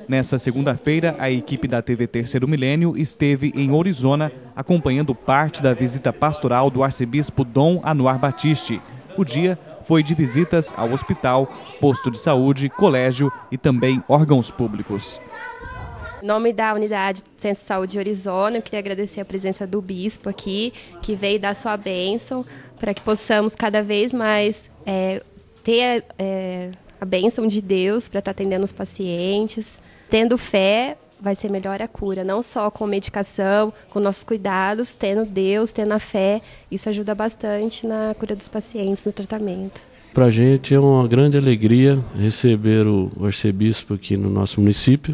Nessa segunda-feira, a equipe da TV Terceiro Milênio esteve em Orizona, acompanhando parte da visita pastoral do arcebispo Dom Anuar Batiste. O dia foi de visitas ao hospital, posto de saúde, colégio e também órgãos públicos. Em nome da unidade do Centro de Saúde de Orizona, eu queria agradecer a presença do bispo aqui, que veio dar sua bênção, para que possamos cada vez mais ter a bênção de Deus para estar atendendo os pacientes. Tendo fé, vai ser melhor a cura, não só com medicação, com nossos cuidados, tendo Deus, tendo a fé, isso ajuda bastante na cura dos pacientes, no tratamento. Para a gente é uma grande alegria receber o arcebispo aqui no nosso município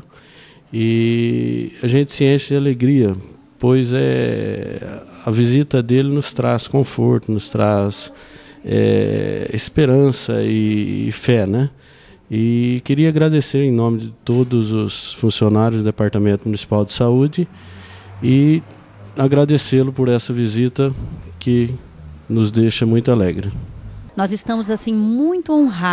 e a gente se enche de alegria, pois a visita dele nos traz conforto, nos traz esperança e fé, né? E queria agradecer em nome de todos os funcionários do Departamento Municipal de Saúde e agradecê-lo por essa visita que nos deixa muito alegre. Nós estamos assim muito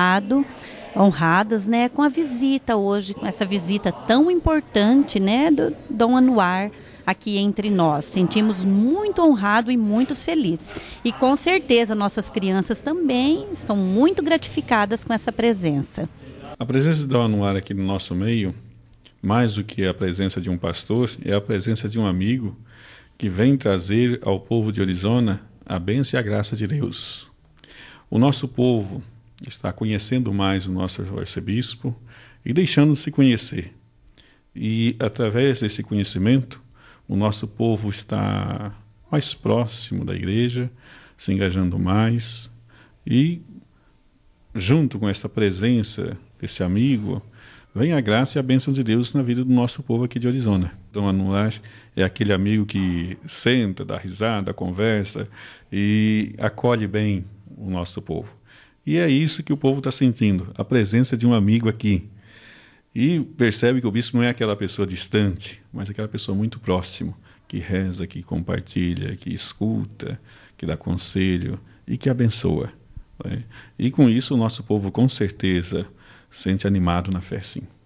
honradas, né, com a visita hoje, com essa visita tão importante, né, do Dom Anuar aqui entre nós. Sentimos muito honrado e muito felizes. E com certeza nossas crianças também estão muito gratificadas com essa presença. A presença do Anuar aqui no nosso meio, mais do que a presença de um pastor, é a presença de um amigo que vem trazer ao povo de Orizona a bênção e a graça de Deus. O nosso povo está conhecendo mais o nosso arcebispo e deixando-se conhecer. E através desse conhecimento, o nosso povo está mais próximo da igreja, se engajando mais e, junto com essa presença desse amigo, vem a graça e a bênção de Deus na vida do nosso povo aqui de Orizona. Dom Anuar é aquele amigo que senta, dá risada, conversa e acolhe bem o nosso povo. E é isso que o povo está sentindo, a presença de um amigo aqui. E percebe que o bispo não é aquela pessoa distante, mas aquela pessoa muito próxima, que reza, que compartilha, que escuta, que dá conselho e que abençoa. E com isso o nosso povo com certeza se sente animado na fé, sim.